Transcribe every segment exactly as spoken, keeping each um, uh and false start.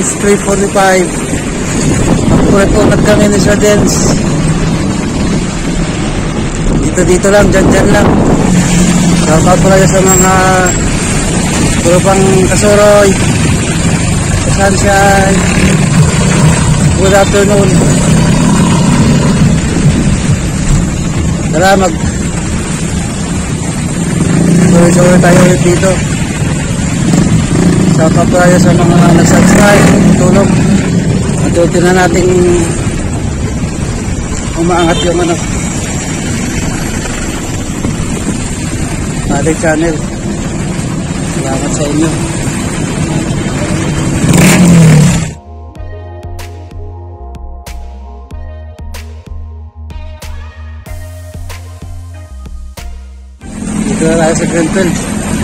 three forty-five. Magpulat-pulat kami ni Sir Dens. Dito-dito lang, dyan-dyan lang. Shoutout po lang sa mga grupang Kasuroy, Sunshine. Good afternoon. Tara, mag suwi-suwi tayo ulit dito. Shoutout po lang sa mga nag-subscribe, tulong. At na nating umaangat yung ano ating channel. Salamat sa inyo. Dito na tayo sa Greenfield.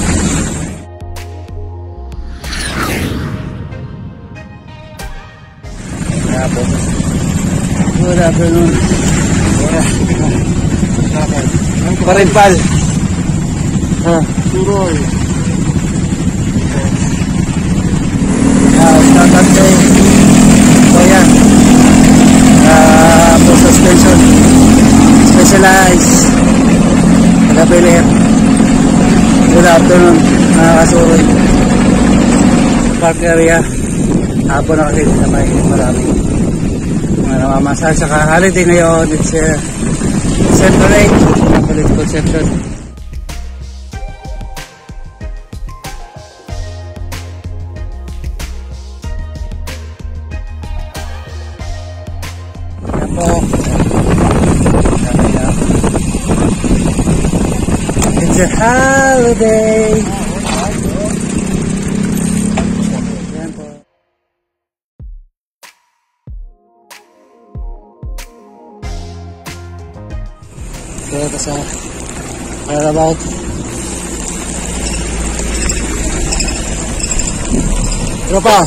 Good afternoon. Parimpal. Ah, Suroy. Ah, start kay Kuya. Ah, full suspension. Specialized. Tagapilir. Good afternoon, mga Kasuroy. Park area. Hapon na kasi na may marami mga namamasal sa holiday ngayon. It's uh, Central eight, political center. Yan po. It's a holiday. Yan po. Kaya ito sa roundabout. Tropa.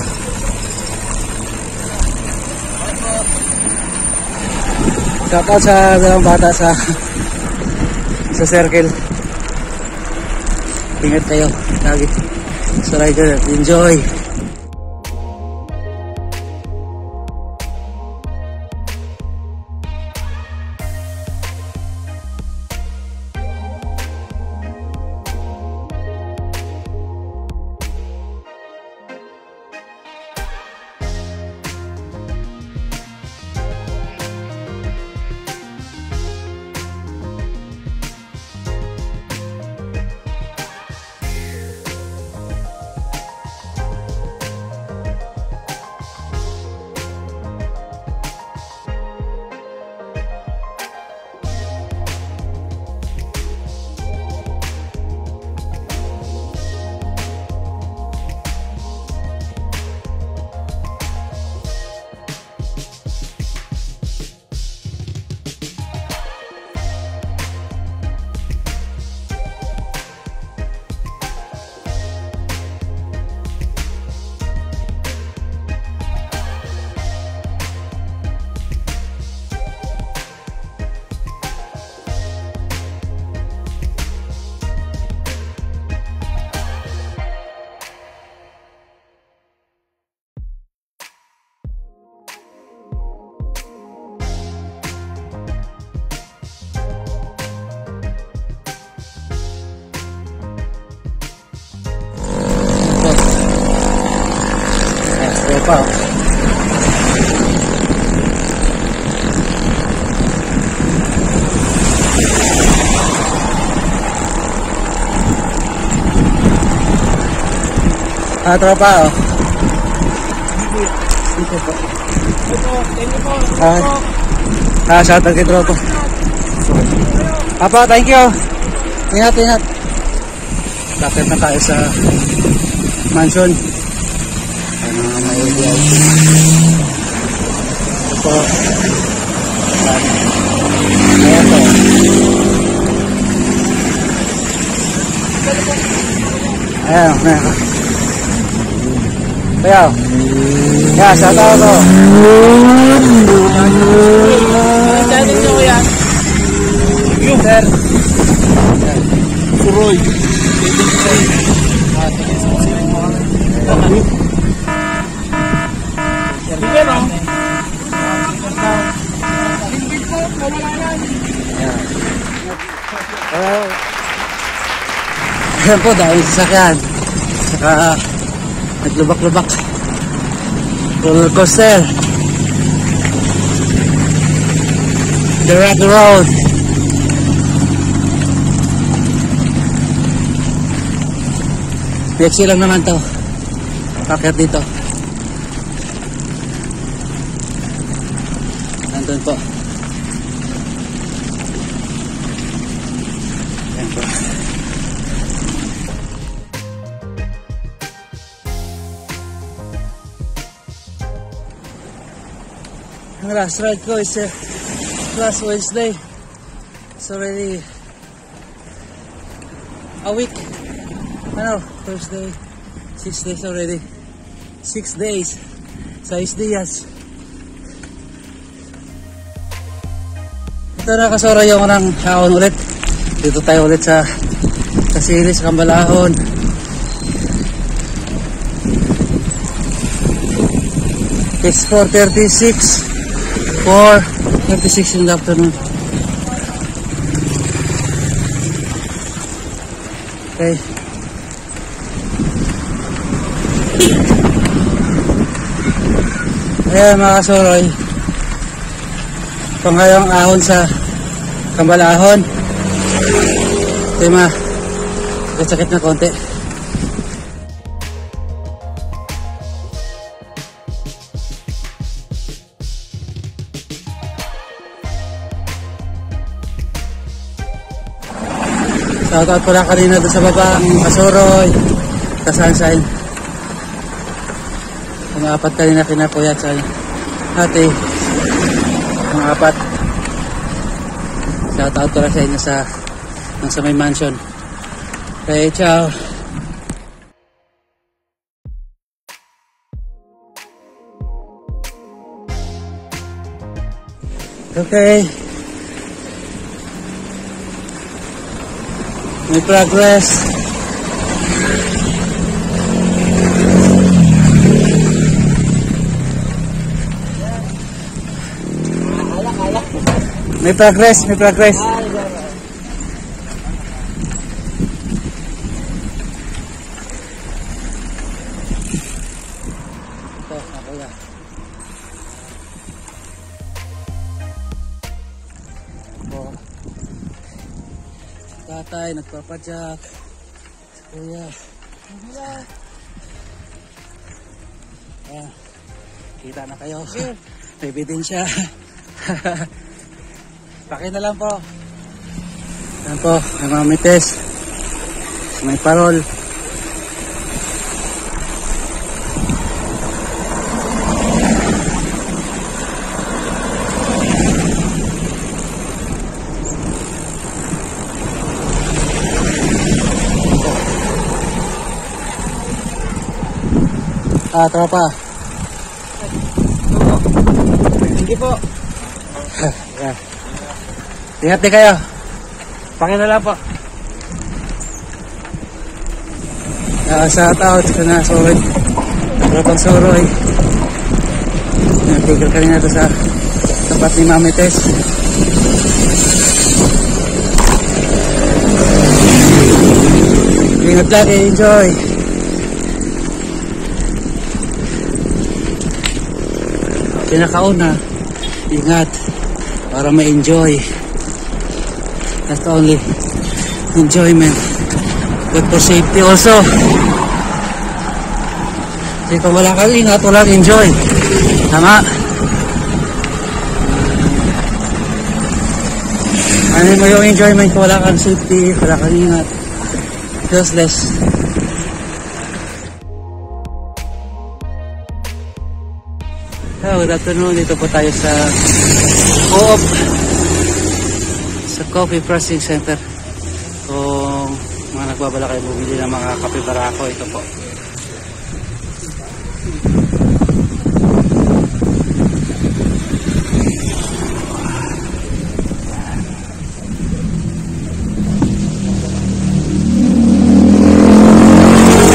Shoutout sa dalawang bata sa sa circle. Ingat kayo lagi sa rider. Enjoy. Pa. Ah, tropa oh. Ah, ah shoutout kay tropa. Apa, thank you. Ingat, ingat. Lapit na tayo sa mansion. Ano nga may idea ito. Ayan po. Ayan, ayan. Kaya, kaya, sa tao to. Saan nyo kaya? Sir. Suroy. Ayan po, dahil sasakyan. Saka naglubak-lubak. Roller coaster. The Rock Road. Pexi lang naman to. Paket dito. Nandun po. Ayan po. Ang last ride ko is uh, last Wednesday. It's already a week. Ano, Thursday, six days already. Six days. Sais días. Ito na kasora yung ng haon ulit. Dito tayo ulit sa Kasili, sa Cambalahon. It's four thirty-six. four thirty-six in the afternoon. Okay. Ayan mga kasoroy, pangayong ahon sa Cambalahon. Ito yung mga sakit na konti. Shoutout pala kanina doon sa baba ang kasoroy, kasansain. Mga apat kanina kinapuyat sa ate. Mga apat. Shoutout pala sa inyo sa nasa may mansion. Okay, ciao. Okay. May progress. May progress, may progress. Ito, nakuya. Tatay, nagpapadyak. Kuya. Ayan. Kita na kayo. May ebidensya. Pakin na lang po. Ayan po, may mga mites. May parol. Ah, tropa. Thank you po. Ayan. Ingat din kayo. Pakin na lang po. Uh, shout out sa na Soroy. Tropang Soroy. Natigil kanina ito sa tapat ni Mami Tess. Ingat lagi, enjoy. Pinakauna, ingat para ma-enjoy. Not only enjoyment, but for safety also. Kasi kung wala kang ingat, walang enjoy. Tama. Ano mo yung enjoyment kung wala kang safety, wala kang ingat. Useless. Hello, good afternoon. Dito po tayo sa Co-op, sa Coffee Pressing Center. Kung mga nagbabala kayo bumili ng mga kape barako, ito po.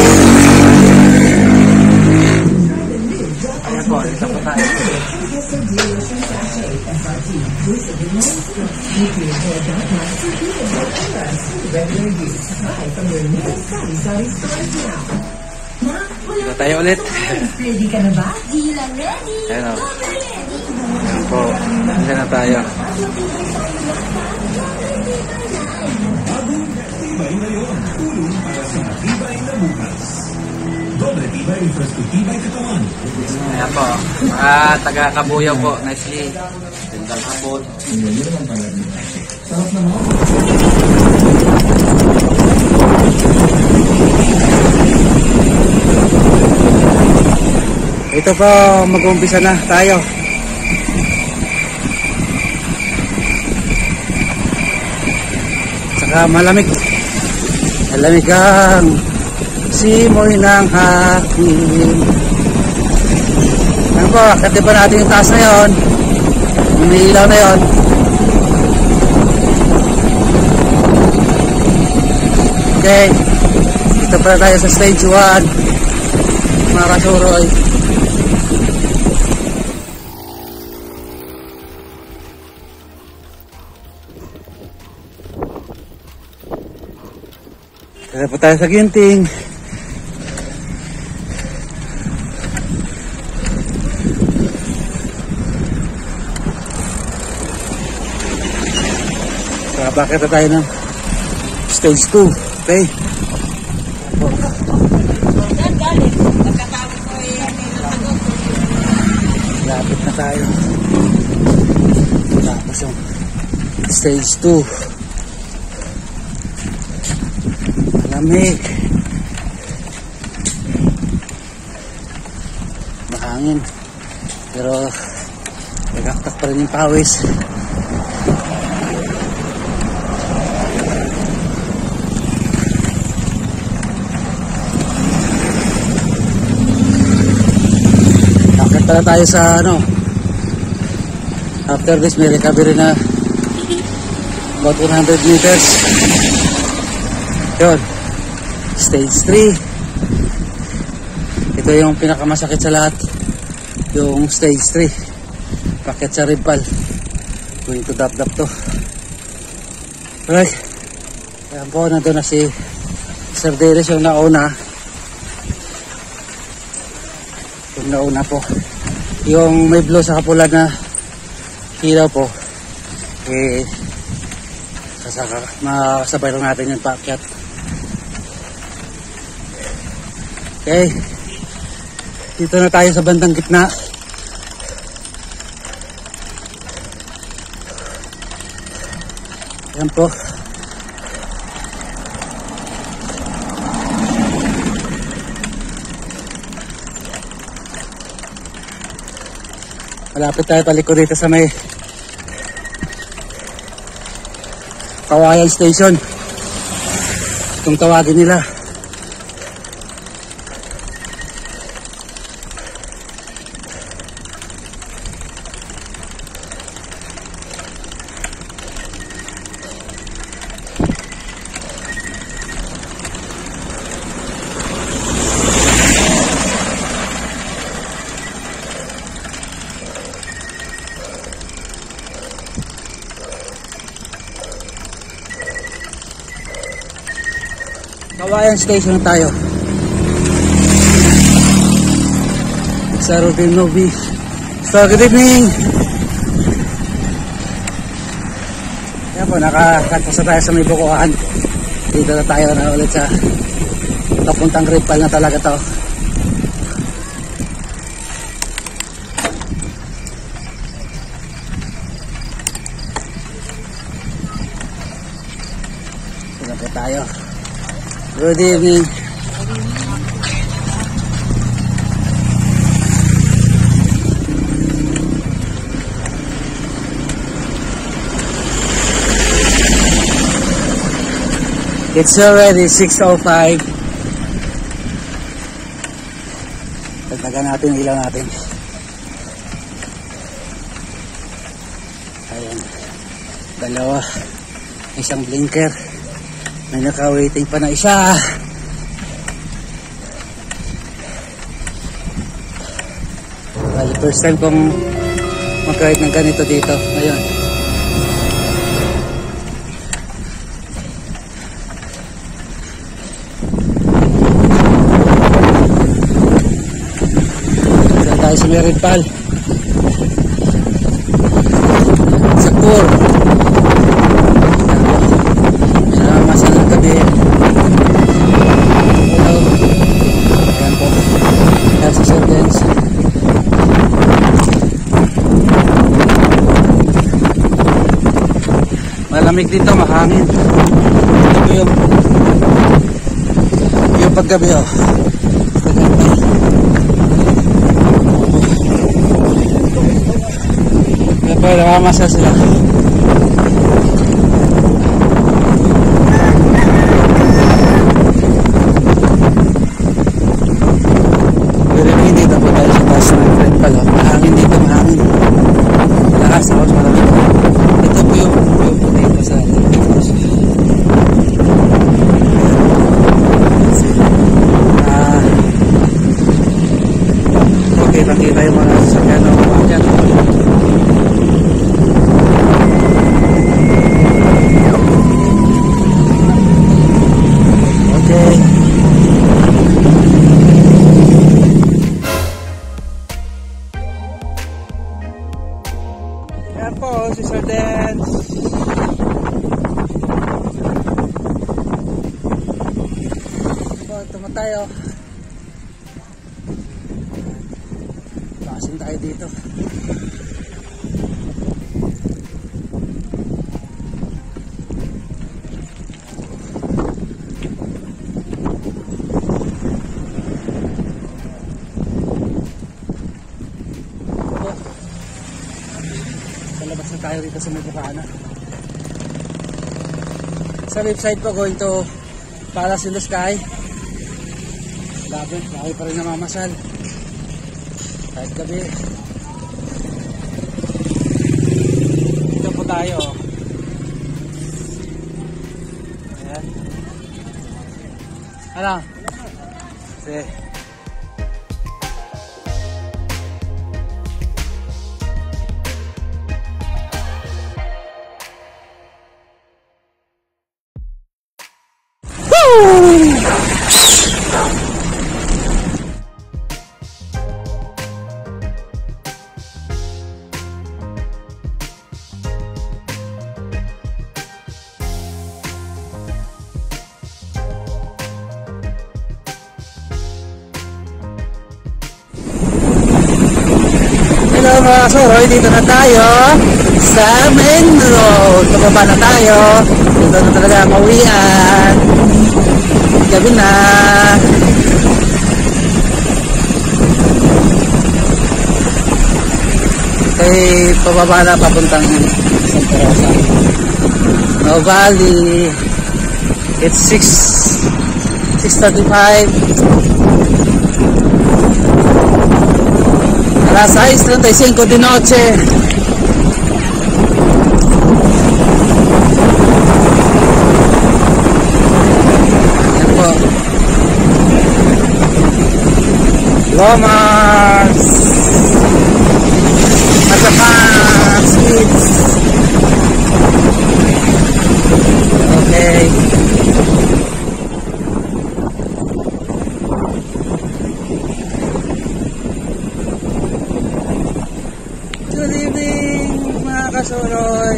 Ayan po, dito po tayo. Dito tayo ulit. Ready ka na ba? Di lang ready. Ayan o. Ayan po. Dito na tayo. Tibay ngayon, tulong para sa matibay na bukas. Doble tibay refresh to tibay katawan. Ayan po. Ah, taga Kabuyaw po. Nicely. Tindang hapon. Sarap na mo. Ito po, mag-uumpisa na tayo. Saka malamig. Malamig ang simoy ng hangin. Ano po, akit pa natin yung taas na yun. May ilaw na yun. Okay. Dito pala tayo sa stage one. Mga kasuroy. Kaya po tayo sa ginting. Kaya bakit na tayo ng stage two. Okay. Lapit na tayo. Tapos yung stage two. Malamig. Mahangin. Pero nagaktak pa rin yung pawis. Akit pala tayo sa ano. After this may recovery na about one hundred meters. Yun. Stage three. Ito yung pinakamasakit sa lahat. Yung stage three. Pakit sa ribpal. Going to dap-dap to. Alright. Ayan po, nandun na si Sir Darius yung nauna. Yung nauna po. Yung may blue sa kapula na hilaw po. Eh, kasaka, makasabay lang natin yung paakyat. Okay. Dito na tayo sa bandang gitna. Ayan po. Malapit tayo paliko dito sa may Kawayan Station. Kung tawagin nila. Kawayan Station tayo. Sa Rodin Novi. So, good evening. Yan po, nakakatasa tayo sa may bukuhan. Dito na tayo na ulit sa papuntang ripal na talaga to. Dito po tayo. Good evening. It's already six oh five. Tagtagan natin ang ilaw natin. Ayan. Dalawa. Isang blinker. May naka-waiting pa na isa. Well, first time kong mag-ride ng ganito dito ngayon. Dito tayo sa Meridpal sa tour. Sama sa gabi. Hello. Ayan po. Ayan sa Sardens. Malamig dito, mahangin. Ito yung yung paggabi oh. Kaya pa, nakamasa sila. Malamig dito po tayo sa taas ng Meridpal oh. Mahangin dito, mahangin. Malakas ako, malamig. Ito po yung yung po dito sa ah okay, nakita yung mga sasakyan o umakyan. Okay. Yan po si Sardens. So, tuma tayo. Basin tayo dito. Labas na tayo dito sa Medjugorje. Sa website po, going to Palace in the Sky. Dami, dami pa rin namamasal kahit gabi. Dito po tayo. Ayan. Ano? Sige. Hello mga kasoroy, dito na tayo sa main road. Pababa na tayo. Dito na talaga ang mauwian. Gabi na. Okay, pababa na papuntang Santa Rosa, No Valley. It's six thirty-five. Alas seis treinta y cinco de noche. Ayan po. Lomas Mazapan Sweets. Okay. Good evening mga kasuroy.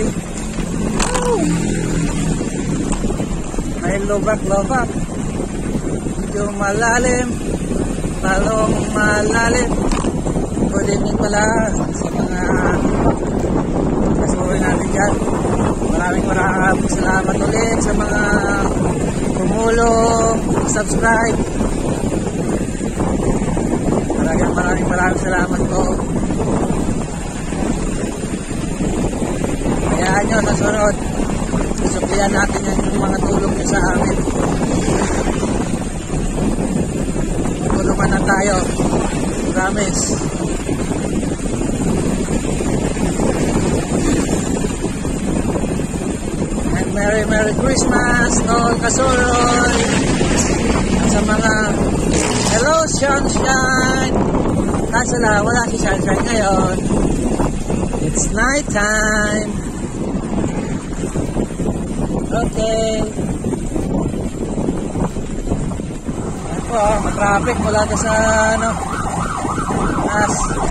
May lubak-lubak. Medyo malalim. Talong malalim. Good evening pala sa mga kasuroy natin dyan. Maraming maraming salamat ulit sa mga tumulong, subscribe. Maraming maraming maraming salamat po. Hayaan nyo, nasunod. Suklihan natin yung mga tulong nyo sa amin. Tulungan na tayo. Promise. And Merry Merry Christmas to all Kasoroy. At sa mga hello Sunshine. Kaso lang, wala si Sunshine ngayon. It's night time. Okay. Ayan po, ah, matraffic mula ka sa ano, as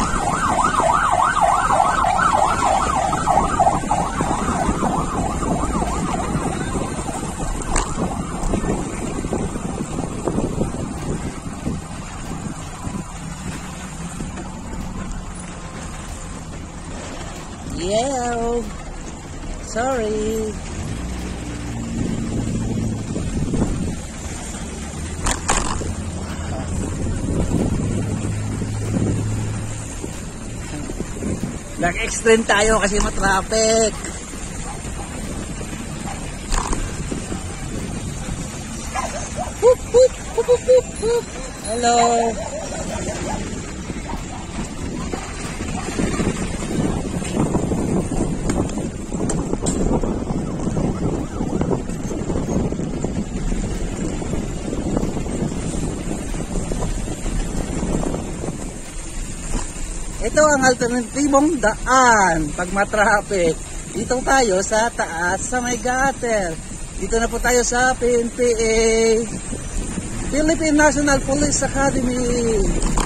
yeah, sorry. Nag-extend tayo kasi matraffic. Whoop, whoop, whoop, whoop, whoop, whoop. Hello. Ito ang alternatibong daan pag matraffic. Dito tayo sa taas sa may gutter. Dito na po tayo sa P N P A, Philippine National Police Academy.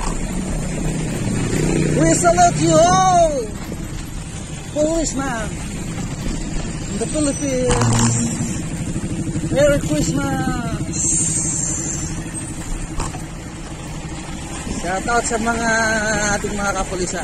We salute you all, policemen in the Philippines. Merry Christmas. Shout out sa mga ating mga kapulisan.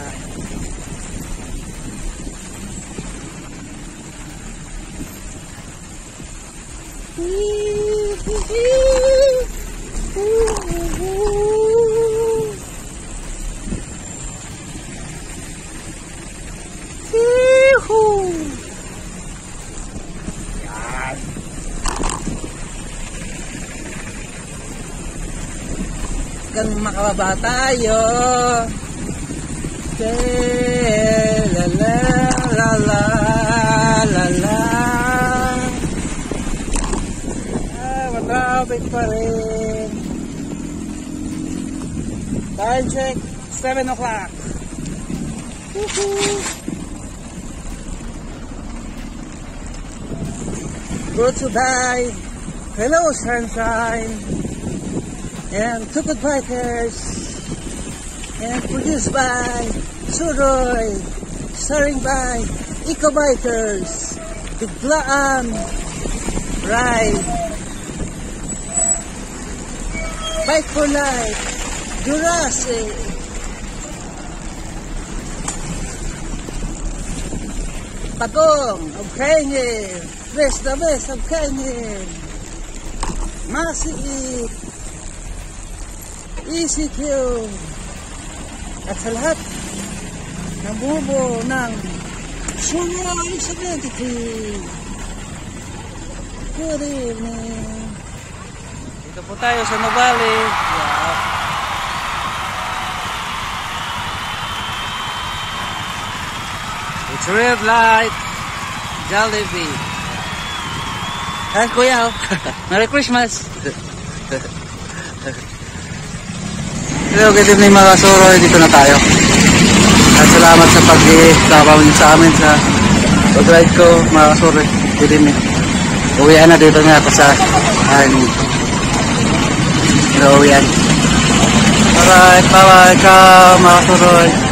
Yan. Hanggang makababa tayo. La la la la la la. Ah, matraffic pa rin. Time check, seven o'clock. Woohoo! Brought to by Hello Sunshine and Two Good Bikers, and produced by Suroy, starring by Eco Bikers, Biglaan Ride, Bike for Life, Jurassic, Pagong of Kaingin, Best the Best of Kaingin, Masiit, E C Q, at sa lahat ng bubo ng Suroy Identity. Good evening. Dito po tayo sa Nuvali. Yeah. It's red light, Jollibee. Ay, kuya, oh. Merry Christmas. Hello, good evening mga Suroy. Dito na tayo. At salamat sa pag-ikabaw niyo sa amin sa pag-ride ko mga Suroy. Good evening. Uwian na dito nga ako sa ano. Uwian. Alright, bye-bye ka mga Suroy.